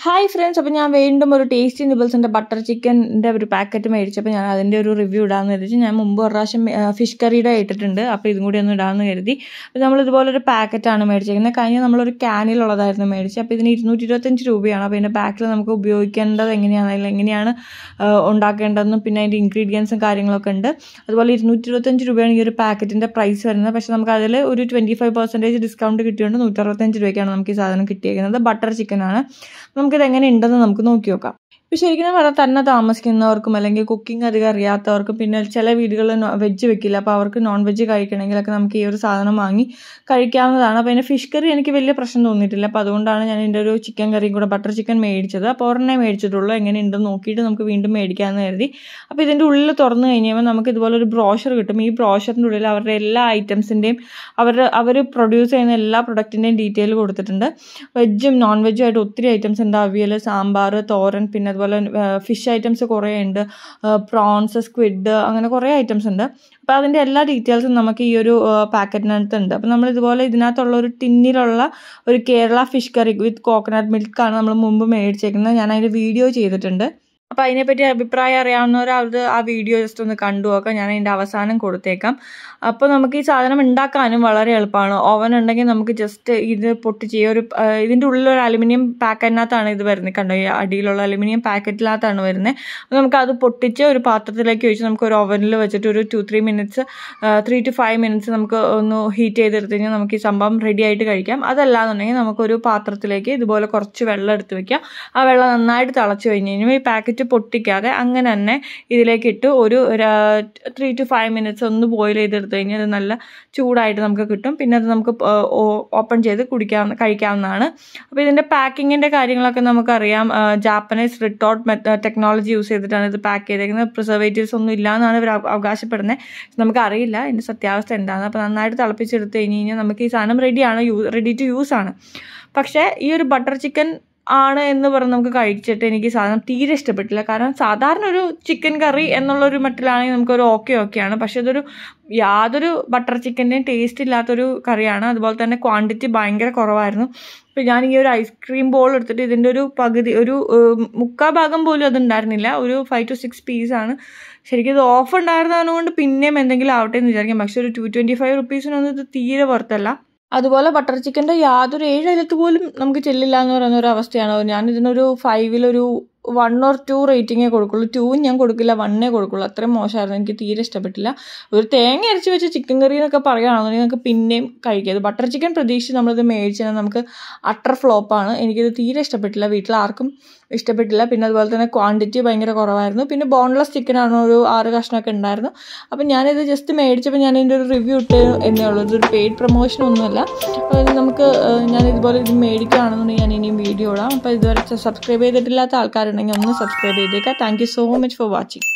Hi friends, അപ്പോൾ ഞാൻ വീണ്ടും ഒരു ടേസ്റ്റി നിബിൾസിൻ്റെ ബട്ടർ ചിക്കൻ്റെ ഒരു പാക്കറ്റ് മേടിച്ചപ്പോൾ ഞാൻ അതിൻ്റെ ഒരു റിവ്യൂ ഇടാമെന്ന് കരുതി. ഞാൻ മുമ്പ് ഒരു പ്രാവശ്യം ഫിഷ് കറിയുടെ ഇട്ടിട്ടുണ്ട്, അപ്പോൾ ഇതും കൂടി ഒന്ന് ഇടാമെന്ന് കരുതി. അപ്പോൾ നമ്മളിതുപോലൊരു പാക്കറ്റാണ് മേടിച്ചിരിക്കുന്നത്. കഴിഞ്ഞ നമ്മളൊരു ക്യാനിലുള്ളതായിരുന്നു മേടിച്ചത്. അപ്പോൾ ഇതിന് 225 രൂപയാണ്. അപ്പോൾ ഇതിൻ്റെ ബാക്കിൽ നമുക്ക് ഉപയോഗിക്കേണ്ടത് എങ്ങനെയാണ് ഉണ്ടാക്കേണ്ടതെന്നും പിന്നെ അതിൻ്റെ ഇൻഗ്രീഡിയൻസും കാര്യങ്ങളൊക്കെ ഉണ്ട്. അതുപോലെ 225 രൂപയാണ് ഈ ഒരു പാക്കറ്റിൻ്റെ പ്രൈസ് വരുന്നത്. പക്ഷേ നമുക്ക് അതിൽ ഒരു 25% ഡിസ്കൗണ്ട് കിട്ടിയുകൊണ്ട് 165 രൂപയ്ക്കാണ് നമുക്ക് ഈ സാധനം കിട്ടിയിരിക്കുന്നത്. ബട്ടർ ചിക്കനാണ്. നമുക്കിത് എങ്ങനെ ഉണ്ടെന്ന് നമുക്ക് നോക്കി നോക്കാം. ഇപ്പോൾ ശരിക്കും പറഞ്ഞാൽ തന്നെ താമസിക്കുന്നവർക്കും അല്ലെങ്കിൽ കുക്കിംഗ് അധികം അറിയാത്തവർക്കും പിന്നെ ചില വീടുകളിൽ വെജ് വെക്കില്ല, അപ്പോൾ അവർക്ക് നോൺ വെജ് കഴിക്കണമെങ്കിലൊക്കെ നമുക്ക് ഈ ഒരു സാധനം വാങ്ങി കഴിക്കാവുന്നതാണ്. അപ്പോൾ അതിൻ്റെ ഫിഷ് കറി എനിക്ക് വലിയ പ്രശ്നം തോന്നിയിട്ടില്ല. അപ്പോൾ അതുകൊണ്ടാണ് ഞാൻ ഇതിൻ്റെ ഒരു ചിക്കൻ കറിയും കൂടെ ബട്ടർ ചിക്കൻ മേടിച്ചത്. അപ്പോൾ ഒരെണ്ണേ മേടിച്ചിട്ടുള്ളൂ. എങ്ങനെ ഉണ്ടെന്ന് നോക്കിയിട്ട് നമുക്ക് വീണ്ടും മേടിക്കാമെന്ന് കരുതി. അപ്പോൾ ഇതിൻ്റെ ഉള്ളിൽ തുറന്നു കഴിഞ്ഞാൽ നമുക്ക് ഇതുപോലെ ഒരു ബ്രോഷർ കിട്ടും. ഈ ബ്രോഷറിൻ്റെ ഉള്ളിൽ അവരുടെ എല്ലാ ഐറ്റംസിൻ്റെയും അവർ പ്രൊഡ്യൂസ് ചെയ്യുന്ന എല്ലാ പ്രൊഡക്റ്റിൻ്റെയും ഡീറ്റെയിൽ കൊടുത്തിട്ടുണ്ട്. വെജും നോൺ വെജും ആയിട്ട് ഒത്തിരി ഐറ്റംസ് ഉണ്ട്. അവിയൽ, സാമ്പാർ, തോരൻ, പിന്നെ അതുപോലെ ഫിഷ് ഐറ്റംസ് കുറേ ഉണ്ട്. പ്രോൺസ്, സ്ക്വിഡ്, അങ്ങനെ കുറേ ഐറ്റംസ് ഉണ്ട്. അപ്പോൾ അതിൻ്റെ എല്ലാ ഡീറ്റെയിൽസും നമുക്ക് ഈ ഒരു പാക്കറ്റിനകത്ത് ഉണ്ട്. അപ്പോൾ നമ്മൾ ഇതുപോലെ ഇതിനകത്തുള്ള ഒരു ടിന്നിലുള്ള ഒരു Kerala fish curry with coconut മിൽക്കാണ് നമ്മൾ മുമ്പ് മേടിച്ചേക്കുന്നത്. ഞാൻ അതിൻ്റെ വീഡിയോ ചെയ്തിട്ടുണ്ട്. അപ്പോൾ അതിനെപ്പറ്റി അഭിപ്രായം അറിയാവുന്നവരത് ആ വീഡിയോ ജസ്റ്റ് ഒന്ന് കണ്ടു നോക്കാം. ഞാൻ അതിൻ്റെ അവസാനം കൊടുത്തേക്കാം. അപ്പോൾ നമുക്ക് ഈ സാധനം ഉണ്ടാക്കാനും വളരെ എളുപ്പമാണ്. ഓവൻ ഉണ്ടെങ്കിൽ നമുക്ക് ജസ്റ്റ് ഇത് പൊട്ടിച്ച് ഇതിൻ്റെ ഉള്ളിലൊരു അലുമിനിയം പാക്കറ്റിനകത്താണ് ഇത് വരുന്നത്. കണ്ടോ, ഈ അടിയിലുള്ള അലുമിനിയം പാക്കറ്റിനകത്താണ് വരുന്നത്. അപ്പോൾ നമുക്കത് പൊട്ടിച്ച് ഒരു പാത്രത്തിലേക്ക് ഒഴിച്ച് നമുക്ക് ഒരു ഓവനിൽ വെച്ചിട്ട് ഒരു 3 to 5 മിനിറ്റ്സ് നമുക്ക് ഒന്ന് ഹീറ്റ് ചെയ്തെടുത്ത് കഴിഞ്ഞാൽ നമുക്ക് ഈ സംഭവം റെഡി ആയിട്ട് കഴിക്കാം. അതല്ലാന്നുണ്ടെങ്കിൽ നമുക്കൊരു പാത്രത്തിലേക്ക് ഇതുപോലെ കുറച്ച് വെള്ളം എടുത്ത് വയ്ക്കാം. ആ വെള്ളം നന്നായിട്ട് തിളച്ച് കഴിഞ്ഞ് കഴിഞ്ഞാൽ ഈ പാക്കറ്റ് പൊട്ടിക്കാതെ അങ്ങനെ തന്നെ ഇതിലേക്ക് ഇട്ട് ഒരു 3 to 5 മിനിറ്റ്സ് ഒന്ന് ബോയിൽ ചെയ്തെടുത്ത് കഴിഞ്ഞാൽ അത് നല്ല ചൂടായിട്ട് നമുക്ക് കിട്ടും. പിന്നെ അത് നമുക്ക് ഓപ്പൺ ചെയ്ത് കഴിക്കാവുന്നതാണ്. അപ്പോൾ ഇതിൻ്റെ പാക്കിങ്ങിൻ്റെ കാര്യങ്ങളൊക്കെ നമുക്കറിയാം. ജാപ്പനീസ് റിട്ടോർട്ട് ടെക്നോളജി യൂസ് ചെയ്തിട്ടാണ് ഇത് പാക്ക് ചെയ്തേക്കുന്നത്. പ്രിസർവേറ്റീവ്സ് ഒന്നും ഇല്ലയെന്നാണ് ഇവർ അവകാശപ്പെടുന്നത്. നമുക്കറിയില്ല ഇതിൻ്റെ സത്യാവസ്ഥ എന്താണെന്ന്. അപ്പോൾ നന്നായിട്ട് തിളപ്പിച്ചെടുത്ത് കഴിഞ്ഞാൽ നമുക്ക് ഈ സാധനം റെഡി ടു യൂസ് ആണ്. പക്ഷേ ഈ ഒരു ബട്ടർ ചിക്കൻ ആണ് എന്ന് പറഞ്ഞ് നമുക്ക് കഴിച്ചിട്ട് എനിക്ക് സാധനം തീരെ ഇഷ്ടപ്പെട്ടില്ല. കാരണം സാധാരണ ഒരു ചിക്കൻ കറി എന്നുള്ളൊരു മട്ടിലാണെങ്കിൽ നമുക്കൊരു ഓക്കെയാണ്. പക്ഷെ ഇതൊരു യാതൊരു ബട്ടർ ചിക്കൻ്റെയും ടേസ്റ്റ് ഇല്ലാത്തൊരു കറിയാണ്. അതുപോലെ തന്നെ ക്വാണ്ടിറ്റി ഭയങ്കര കുറവായിരുന്നു. ഇപ്പോൾ ഞാൻ ഈ ഒരു ഐസ്ക്രീം ബോൾ എടുത്തിട്ട് ഇതിൻ്റെ ഒരു പകുതി, ഒരു 3/4 ഭാഗം പോലും അതുണ്ടായിരുന്നില്ല. ഒരു 5 to 6 പീസാണ്. ശരിക്കും ഇത് ഓഫ് ഉണ്ടായിരുന്നതുകൊണ്ട് പിന്നെയും എന്തെങ്കിലും ആവട്ടെ എന്ന് വിചാരിക്കാം. പക്ഷെ ഒരു 225 റുപ്പീസിനൊന്നും ഇത് തീരെ പുറത്തല്ല. അതുപോലെ ബട്ടർ ചിക്കൻ്റെ യാതൊരു 7 അയലത്ത് പോലും നമുക്ക് ചെല്ലില്ല എന്ന് പറയുന്ന ഒരു അവസ്ഥയാണ്. ഞാൻ ഇതിനൊരു 5-ൽ 1 or 2 റേറ്റിങ്ങേ കൊടുക്കുള്ളൂ. 2 ഞാൻ കൊടുക്കില്ല, 1 കൊടുക്കുള്ളൂ. അത്രയും മോശമായിരുന്നു. എനിക്ക് തീരെ ഇഷ്ടപ്പെട്ടില്ല. ഒരു തേങ്ങ അരച്ച് വെച്ച ചിക്കൻ കറി എന്നൊക്കെ പറയുകയാണെന്നുണ്ടെങ്കിൽ നമുക്ക് പിന്നെയും കഴിക്കാം. ബട്ടർ ചിക്കൻ പ്രതീക്ഷിച്ച് നമ്മളിത് മേടിച്ചാൽ നമുക്ക് അട്ടർ ഫ്ലോപ്പാണ്. എനിക്കിത് തീരെ ഇഷ്ടപ്പെട്ടില്ല. വീട്ടിൽ ആർക്കും ഇഷ്ടപ്പെട്ടില്ല. പിന്നെ അതുപോലെ തന്നെ ക്വാണ്ടിറ്റി ഭയങ്കര കുറവായിരുന്നു. പിന്നെ ബോൺലെസ് ചിക്കനാണ്, ഒരു 6 കഷ്ണമൊക്കെ ഉണ്ടായിരുന്നു. അപ്പം ഞാനിത് ജസ്റ്റ് മേടിച്ചപ്പോൾ ഞാൻ ഇതിൻ്റെ ഒരു റിവ്യൂ ഇട്ട് എന്നേ ഉള്ളൂ. ഇതൊരു പെയ്ഡ് പ്രൊമോഷനൊന്നുമല്ല. അപ്പോൾ നമുക്ക് ഞാൻ ഇതുപോലെ ഇത് മേടിക്കുകയാണെന്നുണ്ടെങ്കിൽ ഞാൻ ഇനിയും വീഡിയോ ഇടാം. അപ്പോൾ ഇതുവരെ സബ്സ്ക്രൈബ് ചെയ്തിട്ടില്ലാത്ത ആൾക്കാരുണ്ടെങ്കിൽ ഒന്ന് സബ്സ്ക്രൈബ് ചെയ്തേക്കാം. Thank you so much for watching.